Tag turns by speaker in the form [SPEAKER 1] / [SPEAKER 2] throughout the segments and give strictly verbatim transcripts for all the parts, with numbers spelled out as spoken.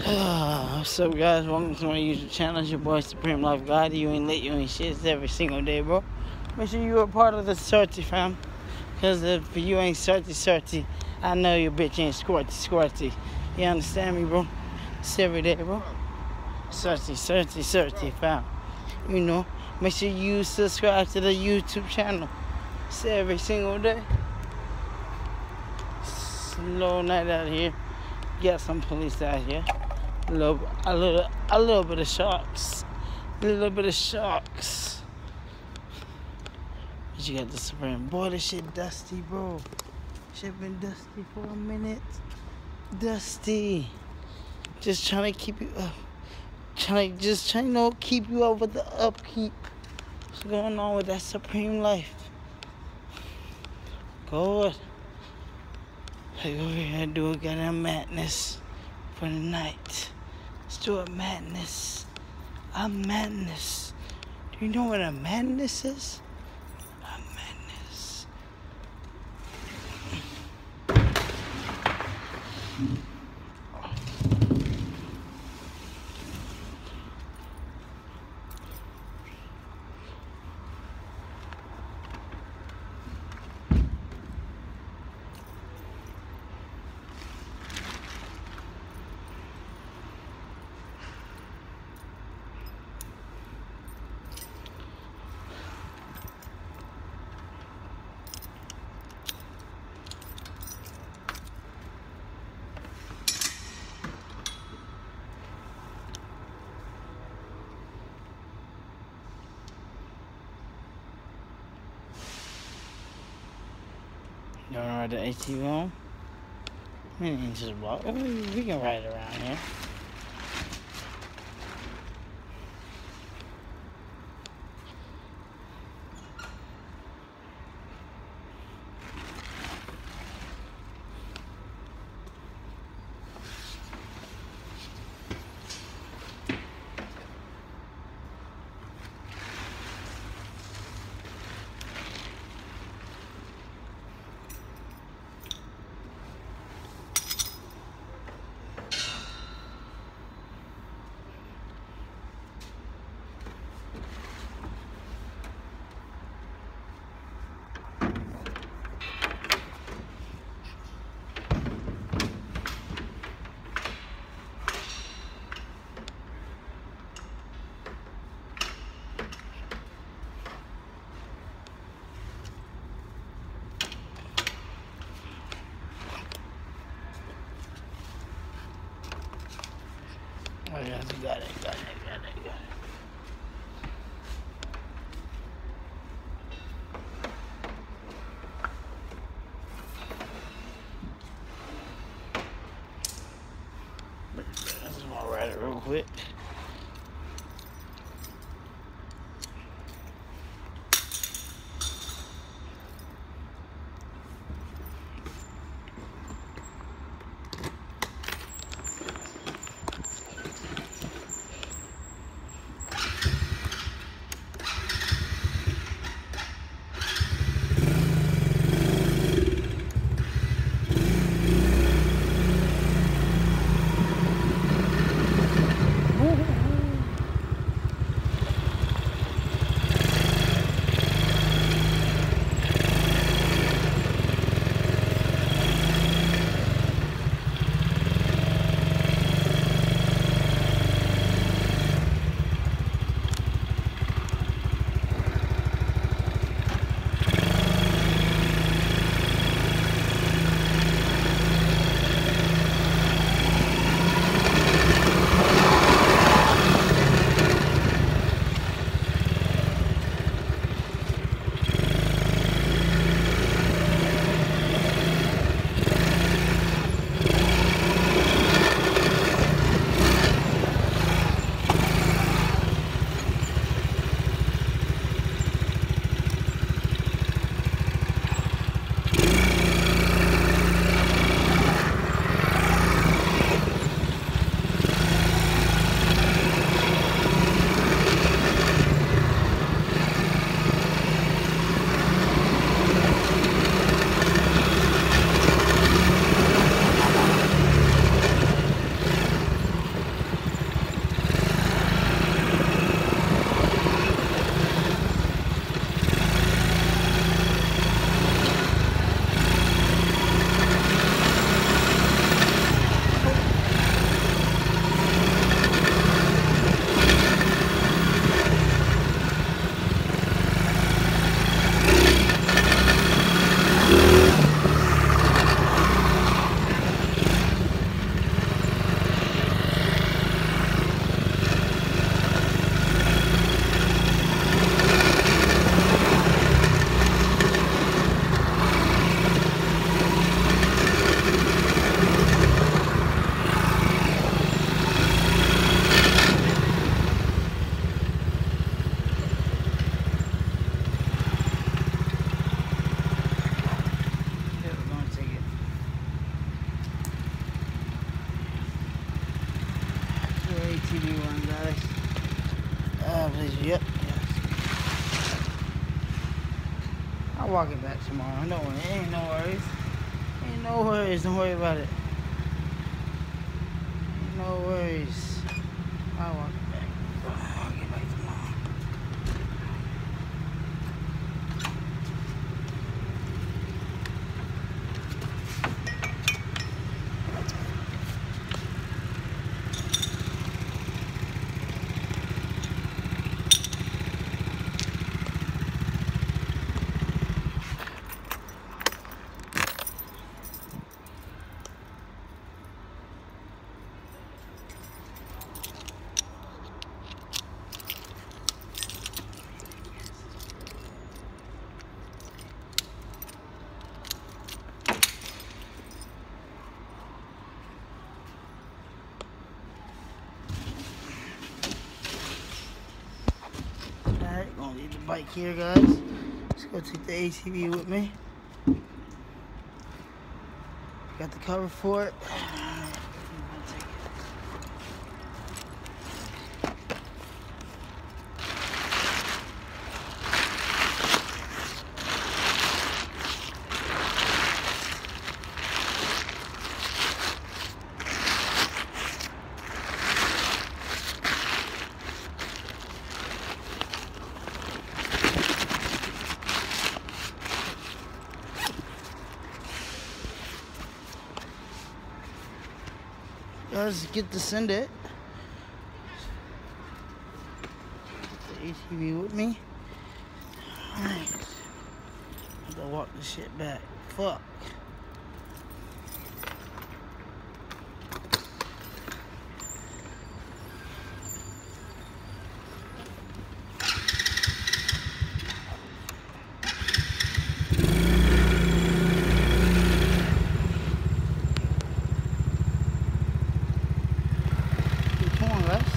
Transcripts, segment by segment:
[SPEAKER 1] What's up, guys? Welcome to my YouTube channel. It's your boy Supreme Life God. You ain't lit, you ain't shit. It's every single day, bro. Make sure you are part of the Surty fam. Because if you ain't Surty Surty, I know your bitch ain't squirty Squirty. You understand me, bro? It's every day, bro. Surty, Surty, Surty fam. You know, make sure you subscribe to the YouTube channel. It's every single day. Slow night out here. Got some police out here. A little, a little, a little bit of sharks. A little bit of sharks. But you got the Supreme. Boy, this shit dusty, bro. Shit been dusty for a minute. Dusty. Just trying to keep you up. Trying to, just trying to you know, keep you up with the upkeep. What's going on with that Supreme life? Good. Let's go over here and do a goddamn madness for the night. Let's do a madness. A madness. Do you know what a madness is? A madness. You wanna ride the A T V home? We ain't just walk. We we can ride around here. Oh, yeah, you got it, got it, got it, got it. I just want to ride it real quick. T V run, guys. Uh, please, yep, yes. I'll walk it back tomorrow. No worries. Ain't no worries. Ain't no worries. Don't worry about it. Ain't no worries. I'll walk it back. I'll get back tomorrow. Alright, gonna leave the bike here, guys. Let's go take the A T V with me. Got the cover for it. Let's get to send it. The A T V with me. Alright. I have to walk this shit back. Fuck. Come on, guys.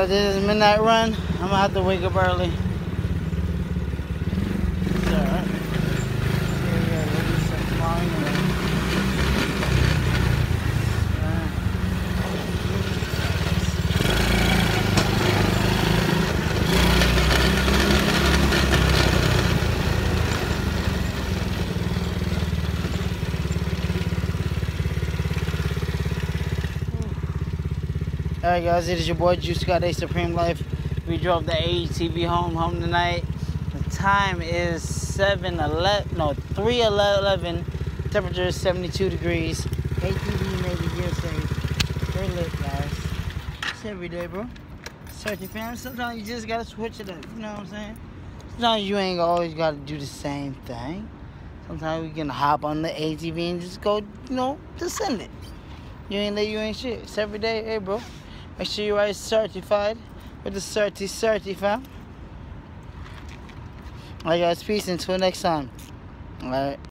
[SPEAKER 1] guys, this is midnight run. I'm gonna have to wake up early. It's alright. Yeah, yeah, we'll do some tomorrow anyway. Alright guys, it is your boy Juice Got a Supreme Life. We drove the A T V home home tonight. The time is seven eleven, no, three eleven. Temperature is seventy-two degrees. A T V made it here safe. We're lit, guys. It's every day, bro. Searching fam. Sometimes you just gotta switch it up. You know what I'm saying? Sometimes you ain't always gotta do the same thing. Sometimes we can hop on the A T V and just go, you know, just send it. You ain't late, you ain't shit. It's every day, hey, bro. Make sure you are certified with the certi certi fam. Alright guys, peace until next time. Alright.